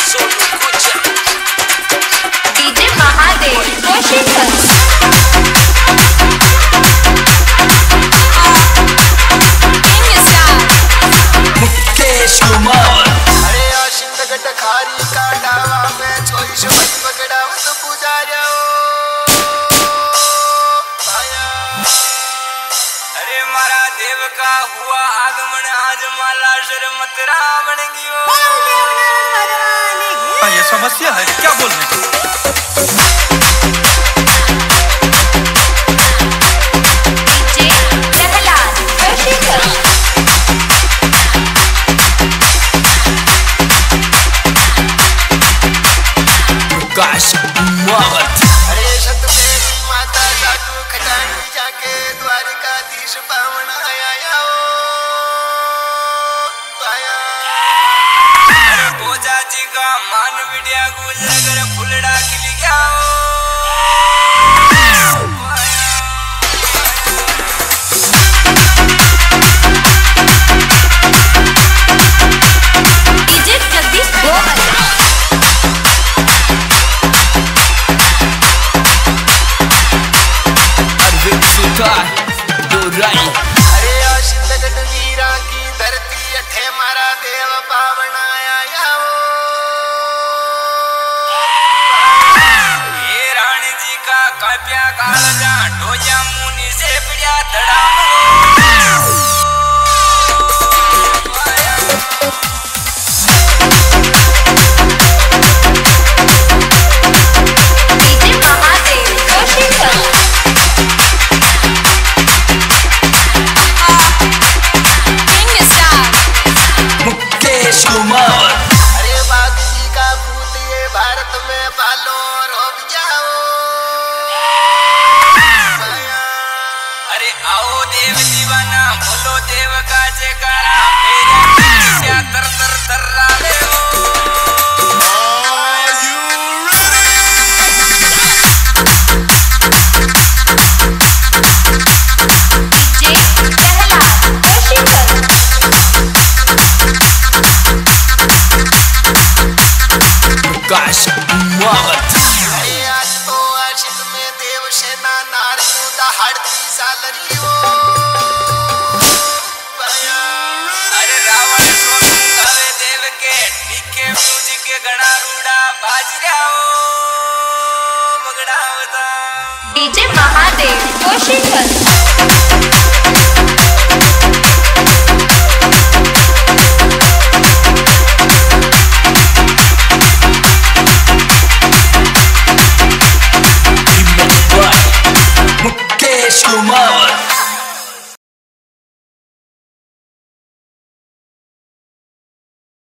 DJ Mahadev Mukesh Kumar. अरे आशिंद खारी का डावा में चोइस मत पकड़ाव तो पुजारा अरे मारा देव का हुआ आगमन आज माला शर्मत रावण की ये समस्या है क्या बोल रहे अरे सतमेरी माता साधु खटानी जाके द्वारिकाधीश पावन आया अरे बोजा जी का मान विद्या गुजर फुलड़ा खिल गया डीजे जगदीश अरे आशिंद वीरा की धरती अठे मारा देव पावन आया ये रानी जी का काप्या काल जा ढोजा मुनि से पिया धड़ा डीजे महादेव मुकेश कुमार। अरे बाग जी का भूत ये भारत में पालो रोक जाओ अरे आओ देव दीवाना बोलो देव का जयकारा मेरा तर तर तर्रा अरे आज तो आशिक में देव सेना नारी दहाड़ती सालरी हो अरे रावण सोनू गावे देव के डीके म्यूजिक के गणा रूड़ा बाज जाओ बगड़ा बता डीजे महादेव मुकेश कुमार।